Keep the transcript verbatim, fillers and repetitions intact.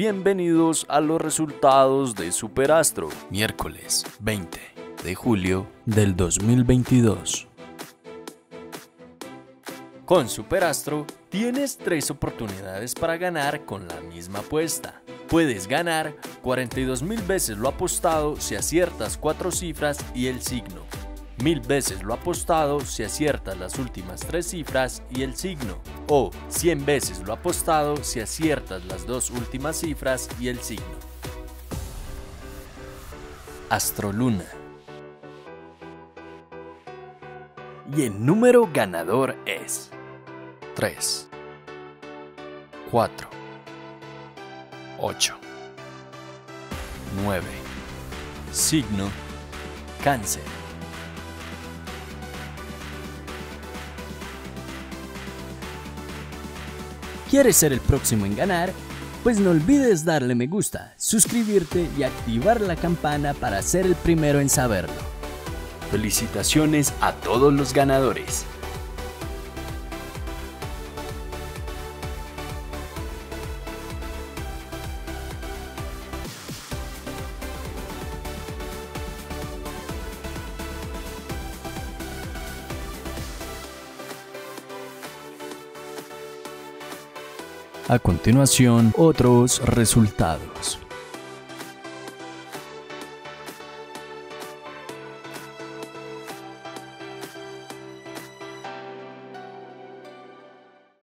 Bienvenidos a los resultados de Superastro, miércoles veinte de julio del dos mil veintidós. Con Superastro tienes tres oportunidades para ganar con la misma apuesta. Puedes ganar cuarenta y dos mil veces lo apostado si aciertas cuatro cifras y el signo, mil veces lo apostado si aciertas las últimas tres cifras y el signo, o cien veces lo apostado si aciertas las dos últimas cifras y el signo. Astroluna. Y el número ganador es tres, cuatro, ocho, nueve. Signo: Cáncer. ¿Quieres ser el próximo en ganar? Pues no olvides darle me gusta, suscribirte y activar la campana para ser el primero en saberlo. Felicitaciones a todos los ganadores. A continuación, otros resultados.